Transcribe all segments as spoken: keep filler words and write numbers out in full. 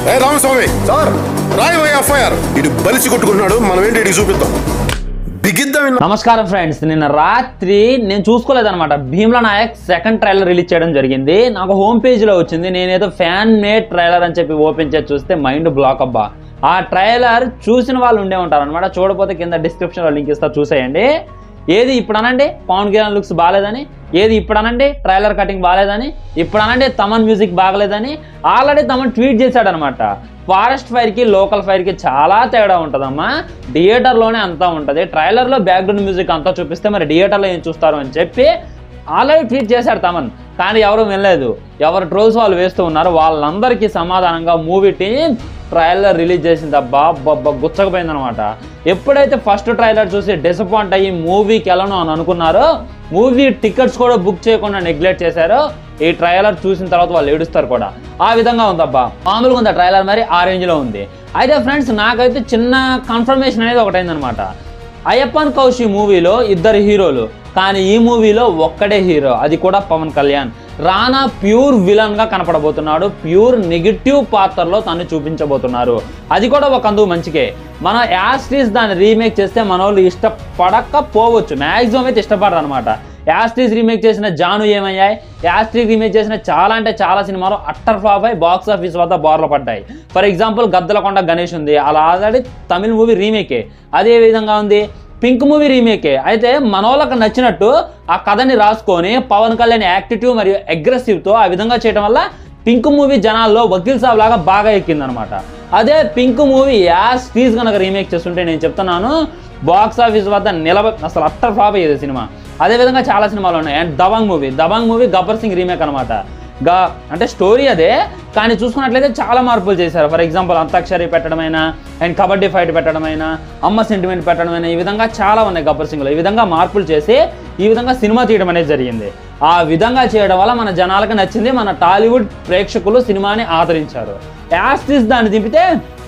ఏ Ramaswamy sir Roy FIR ఇటు బలిసి కొట్టుకుంటున్నాడు, మనం ఏంటి ఇటు చూపిద్దాం. నమస్కారం ఫ్రెండ్స్, నిన్న రాత్రి నేను చూసుకోలేదన్నమాట. Bheemla Nayak second trailer release చేయడం జరిగింది. నాకు హోమ్ పేజ్లో వచ్చింది. నేనేదో ఫ్యాన్ మేడ్ ట్రైలర్ అని చెప్పి ఓపెన్ చేసి చూస్తే మైండ్ బ్లాక్ అబ్బా. ఆ ట్రైలర్ చూసిన వాళ్ళు ఉండే ఉంటారు అనమాట. చూడకపోతే కింద డిస్క్రిప్షన్లో లింక్ ఇస్తా, చూసేయండి. ఏది ఇప్పుడు అనండి పవన్ కళ్యాణ్ లుక్స్ బాగాలేదని, ఏది ఇప్పుడు అనండి ట్రైలర్ కటింగ్ బాగాలేదని, ఇప్పుడు అనండి తమన్ మ్యూజిక్ బాగలేదని ఆల్రెడీ తమన్ ట్వీట్ చేశాడనమాట. ఫారెస్ట్ ఫైర్కి లోకల్ ఫైర్కి చాలా తేడా ఉంటుందమ్మా. థియేటర్లోనే అంతా ఉంటుంది, ట్రైలర్లో బ్యాక్గ్రౌండ్ మ్యూజిక్ అంతా చూపిస్తే మరి థియేటర్లో ఏం చూస్తారు అని చెప్పి ఆల్రెడీ ట్వీట్ చేశాడు తమన్. కానీ ఎవరు వినలేదు, ఎవరు ట్రోల్స్ వాళ్ళు వేస్తూ ఉన్నారు. వాళ్ళందరికీ సమాధానంగా మూవీ టీం ట్రైలర్ రిలీజ్ చేసింది. అబ్బా బొబ్బ గుచ్చకపోయిందనమాట. ఎప్పుడైతే ఫస్ట్ ట్రైలర్ చూసి డిసప్పాయింట్ అయ్యి మూవీకి వెళ్ళను అని అనుకున్నారో, మూవీ టికెట్స్ కూడా బుక్ చేయకుండా నెగ్లెక్ట్ చేశారో, ఈ ట్రైలర్ చూసిన తర్వాత వాళ్ళు ఏడుస్తారు కూడా. ఆ విధంగా ఉందబ్బా. మామూలుగా ఉంది ట్రైలర్, మరి ఆ రేంజ్లో ఉంది. అయితే ఫ్రెండ్స్, నాకైతే చిన్న కన్ఫర్మేషన్ అనేది ఒకటైందనమాట. అయ్యప్పన్ కౌశి మూవీలో ఇద్దరు హీరోలు, కానీ ఈ మూవీలో ఒక్కడే హీరో, అది కూడా పవన్ కళ్యాణ్. రానా ప్యూర్ విలన్ గా కనపడబోతున్నాడు. ప్యూర్ నెగిటివ్ పాత్రలో తను చూపించబోతున్నారు. అది కూడా ఒక అందుకు మంచికే. మన యాస్టీస్ దాన్ని రీమేక్ చేస్తే మన వాళ్ళు ఇష్టపడకపోవచ్చు, మ్యాక్సిమం అయితే ఇష్టపడరు అనమాట. యాస్టీస్ రీమేక్ చేసిన జాను ఏమయ్యాయి, యాస్టీస్ రీమేక్ చేసిన చాలా అంటే చాలా సినిమాలు అట్టర్ ఫ్లాప్ అయి బాక్స్ ఆఫీస్ వద్ద బోర్లు పడ్డాయి. ఫర్ ఎగ్జాంపుల్ గద్దలకొండ గణేష్ ఉంది, అలా ఆల్రెడీ తమిళ మూవీ రీమేకే. అదే విధంగా ఉంది పింక్ మూవీ రీమేకే. అయితే మనోళ్ళకి నచ్చినట్టు ఆ కథని రాసుకొని పవన్ కళ్యాణ్ యాక్టివ్ మరియు అగ్రెసివ్తో ఆ విధంగా చేయడం వల్ల పింక్ మూవీ జనాల్లో వకీల్ సాబ్ లాగా బాగా ఎక్కిందనమాట. అదే పింక్ మూవీ యాస్ టీజ్ కనుక రీమేక్ చేస్తుంటే నేను చెప్తున్నాను బాక్స్ ఆఫీస్ వద్ద నిలబ అసలు అట్టర్ ఫ్లాప్ అయ్యేది సినిమా. అదేవిధంగా చాలా సినిమాలు ఉన్నాయి. And Dabangg movie Dabangg movie Gabbar Singh remake అనమాట. గా అంటే స్టోరీ అదే, కానీ చూసుకున్నట్లయితే చాలా మార్పులు చేశారు. ఫర్ ఎగ్జాంపుల్ అంతాక్షరి పెట్టడమైనా, అండ్ కబడ్డీ ఫైట్ పెట్టడమైనా, అమ్మ సెంటిమెంట్ పెట్టడమైనా, ఈ విధంగా చాలా ఉన్నాయి గబ్బర్ సింగ్లో. ఈ విధంగా మార్పులు చేసి ఈ విధంగా సినిమా తీయడం అనేది జరిగింది. ఆ విధంగా చేయడం వల్ల మన జనాలకు నచ్చింది, మన టాలీవుడ్ ప్రేక్షకులు సినిమాని ఆదరించారు. యాస్టీస్ దాన్ని దింపితే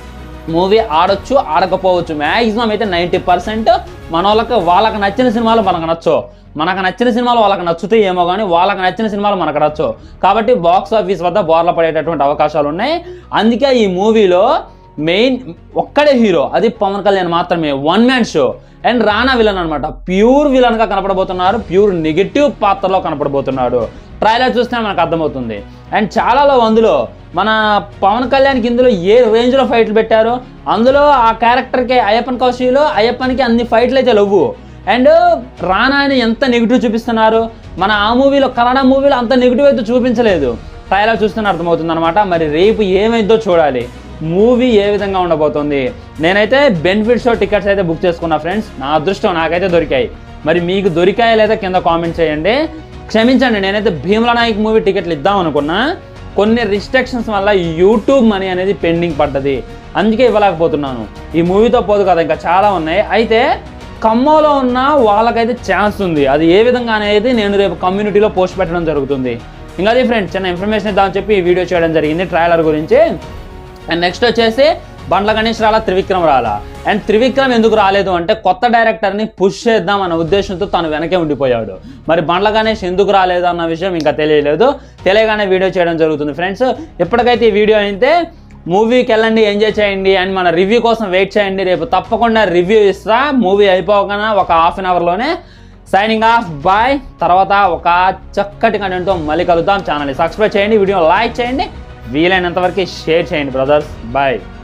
మూవీ ఆడొచ్చు, ఆడకపోవచ్చు. మ్యాక్సిమం అయితే నైంటీ పర్సెంట్ మన వాళ్ళకి వాళ్ళకి నచ్చిన సినిమాలు మనకు నచ్చో, మనకు నచ్చిన సినిమాలు వాళ్ళకి నచ్చుతాయి ఏమో, కానీ వాళ్ళకి నచ్చిన సినిమాలు మనకు నచ్చో. కాబట్టి బాక్స్ ఆఫీస్ వద్ద బోర్ల పడేటటువంటి అవకాశాలు ఉన్నాయి. అందుకే ఈ మూవీలో మెయిన్ ఒక్కడే హీరో, అది పవన్ కళ్యాణ్ మాత్రమే, one man show. And Rana villain అనమాట, ప్యూర్ విలన్గా కనపడబోతున్నారు, ప్యూర్ నెగిటివ్ పాత్రలో కనపడబోతున్నాడు. ట్రైలర్ చూస్తే మనకు అర్థమవుతుంది. అండ్ చాలాలో అందులో మన పవన్ కళ్యాణ్కి ఇందులో ఏ రేంజ్లో ఫైట్లు పెట్టారో, అందులో ఆ క్యారెక్టర్కి అయ్యప్పన్ కౌశిలో అయ్యప్పన్కి అన్ని ఫైట్లు అయితే లేవు. అండ్ రానాని ఎంత నెగిటివ్ చూపిస్తున్నారు, మన ఆ మూవీలో కన్నడ మూవీలో అంత నెగిటివ్ అయితే చూపించలేదు. ట్రైలర్ చూస్తేనే అర్థమవుతుంది అనమాట. మరి రేపు ఏమైందో చూడాలి, మూవీ ఏ విధంగా ఉండబోతుంది. నేనైతే బెనిఫిట్ షో టికెట్స్ అయితే బుక్ చేసుకున్నా ఫ్రెండ్స్, నా అదృష్టం నాకైతే దొరికాయి. మరి మీకు దొరికాయా లేదా కింద కామెంట్ చేయండి. క్షమించండి, నేనైతే భీమ్లా నాయక్ మూవీ టికెట్లు ఇద్దాం అనుకున్నా, కొన్ని రిస్ట్రిక్షన్స్ వల్ల యూట్యూబ్ మనీ అనేది పెండింగ్ పడ్డది, అందుకే ఇవ్వలేకపోతున్నాను. ఈ మూవీతో పోదు కదా, ఇంకా చాలా ఉన్నాయి. అయితే ఖమ్మంలో ఉన్న వాళ్ళకైతే ఛాన్స్ ఉంది, అది ఏ విధంగా అనేది నేను రేపు కమ్యూనిటీలో పోస్ట్ పెట్టడం జరుగుతుంది. ఇంకా అది ఫ్రెండ్స్, చిన్న ఇన్ఫర్మేషన్ ఇద్దామని చెప్పి ఈ వీడియో చేయడం జరిగింది ట్రైలర్ గురించి. అండ్ నెక్స్ట్ వచ్చేసి బండ్ల గణేష్ రాలా, త్రివిక్రమ్ రాలా. అండ్ త్రివిక్రమ్ ఎందుకు రాలేదు అంటే కొత్త డైరెక్టర్ని పుష్ చేద్దాం అన్న ఉద్దేశంతో తను వెనకే ఉండిపోయాడు. మరి బండ్ల గణేష్ ఎందుకు రాలేదు అన్న విషయం ఇంకా తెలియలేదు, తెలియగానే వీడియో చేయడం జరుగుతుంది ఫ్రెండ్స్. ఎప్పటికైతే ఈ వీడియో అయితే మూవీకి వెళ్ళండి, ఎంజాయ్ చేయండి, అండ్ మన రివ్యూ కోసం వెయిట్ చేయండి. రేపు తప్పకుండా రివ్యూ ఇస్తా, మూవీ అయిపోగానే ఒక హాఫ్ అన్ అవర్లోనే. Signing off, bye. తర్వాత ఒక చక్కటి కంటెంట్తో మళ్ళీ కలుద్దాం. ఛానల్ని సబ్స్క్రైబ్ చేయండి, వీడియో లైక్ చేయండి, వీలైనంత వరకు షేర్ చేయండి బ్రదర్స్. బాయ్.